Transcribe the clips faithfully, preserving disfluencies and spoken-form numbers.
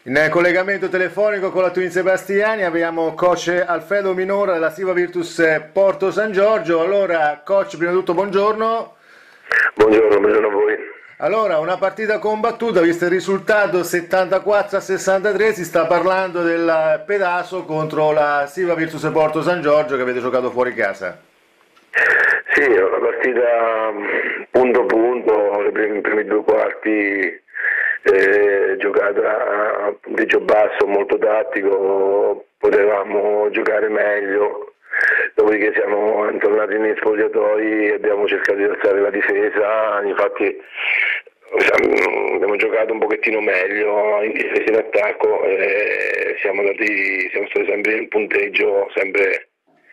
In collegamento telefonico con la Twin Sebastiani abbiamo coach Alfredo Minora della Siva Virtus Porto San Giorgio. Allora, coach, prima di tutto buongiorno. Buongiorno, buongiorno a voi. Allora, una partita combattuta, visto il risultato settantaquattro a sessantatré, si sta parlando del pedaso contro la Siva Virtus Porto San Giorgio che avete giocato fuori casa. Sì, è una partita punto a punto, i primi, i primi due quarti eh, giocata a punteggio basso, molto tattico, potevamo giocare meglio, dopodiché siamo tornati nei spogliatoi e abbiamo cercato di alzare la difesa, infatti abbiamo giocato un pochettino meglio in difesa e in attacco e siamo, andati, siamo stati sempre in punteggio, sempre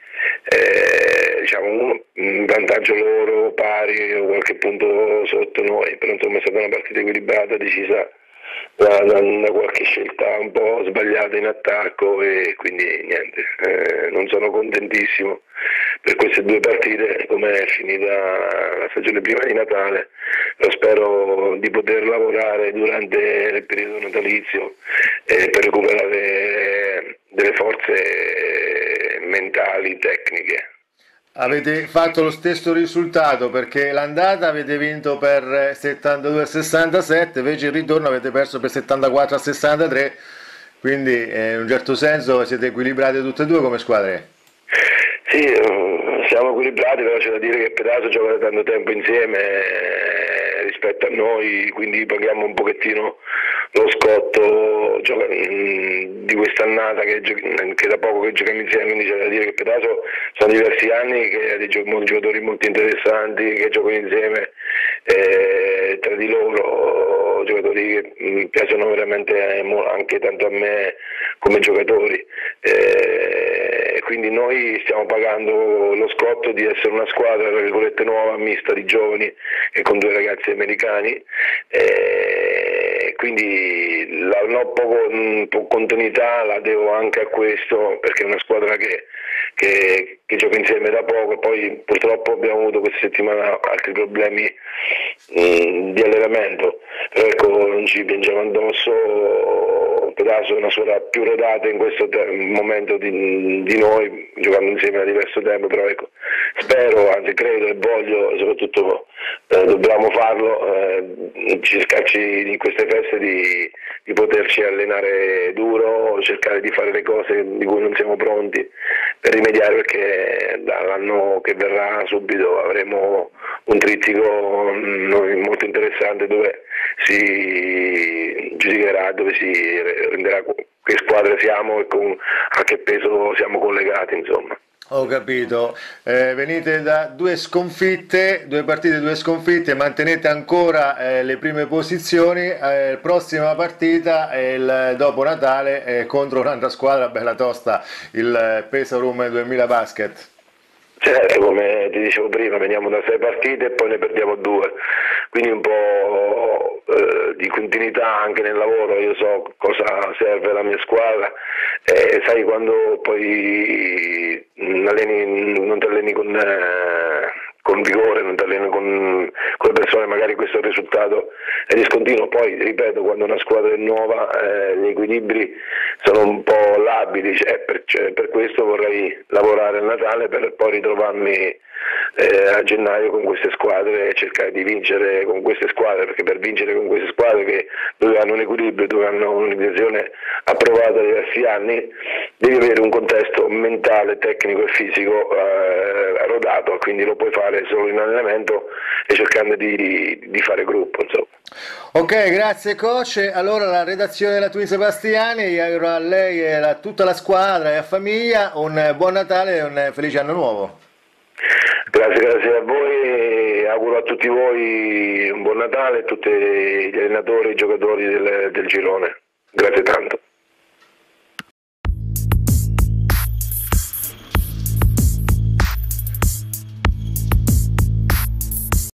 eh, diciamo un vantaggio loro pari o qualche punto sotto noi, però insomma è stata una partita equilibrata, decisa da, da, da qualche scelta un po' sbagliata in attacco e quindi niente, eh, non sono contentissimo per queste due partite come è finita la stagione prima di Natale, però spero di poter lavorare durante il periodo natalizio eh, per recuperare delle forze mentali, tecniche. Avete fatto lo stesso risultato perché l'andata avete vinto per settantadue a sessantasette, invece il ritorno avete perso per settantaquattro a sessantatré, quindi eh, in un certo senso siete equilibrati tutte e due come squadre. Sì, siamo equilibrati, però c'è da dire che Pedaso gioca da tanto tempo insieme eh, rispetto a noi, quindi paghiamo un pochettino lo scotto gioca, mh, di quest'annata che, che da poco che giochiamo insieme, quindi c'è da dire che Pedaso sono diversi anni che ha dei giocatori molto interessanti che giocano insieme eh, tra di loro, giocatori che mh, piacciono veramente anche tanto a me come giocatori. Eh, quindi noi stiamo pagando lo scotto di essere una squadra tra virgolette nuova, mista di giovani e con due ragazzi americani, eh, quindi la no, poco, poco continuità la devo anche a questo, perché è una squadra che, che, che gioca insieme da poco, poi purtroppo abbiamo avuto questa settimana altri problemi mh, di allenamento, però ecco non ci piangiamo addosso. Pedaso è una squadra più rodata in questo te- momento di, di noi, giocando insieme da diverso tempo, però ecco, spero, anzi credo e voglio, soprattutto eh, dobbiamo farlo, eh, cercarci in queste feste di, di poterci allenare duro, cercare di fare le cose di cui non siamo pronti per rimediare, perché dall'anno che verrà subito avremo un trittico mh, molto interessante dove si giudicherà, dove si renderà che squadra siamo e con a che peso siamo collegati, insomma. Ho capito, eh, venite da due sconfitte, due partite, due sconfitte, mantenete ancora eh, le prime posizioni, eh, prossima partita è il dopo Natale eh, contro un'altra squadra bella tosta, il Pesarum duemila Basket. Certo, come ti dicevo prima, veniamo da sei partite e poi ne perdiamo due, quindi un po' eh, di continuità anche nel lavoro, io so cosa serve la mia squadra, e sai quando poi alleni, non ti alleni con, eh, con vigore, non ti alleni con, con le persone, magari questo è il risultato è discontinuo, poi ripeto, quando una squadra è nuova eh, gli equilibri sono un po' labili, cioè, per, cioè, per questo vorrei lavorare a Natale per poi ritrovarmi eh, a gennaio con queste squadre e cercare di vincere con queste squadre, perché per vincere con queste squadre che dove hanno un equilibrio, dove hanno un'organizzazione approvata da diversi anni, devi avere un contesto mentale, tecnico e fisico eh, rodato, quindi lo puoi fare solo in allenamento e cercando di, di fare gruppo, insomma. Ok, grazie coach. Allora la redazione della Twin Sebastiani auguro a lei e a tutta la squadra e a famiglia un buon Natale e un felice anno nuovo. Grazie, grazie a voi, auguro a tutti voi un buon Natale, a tutti gli allenatori e i giocatori del, del girone. Grazie tanto.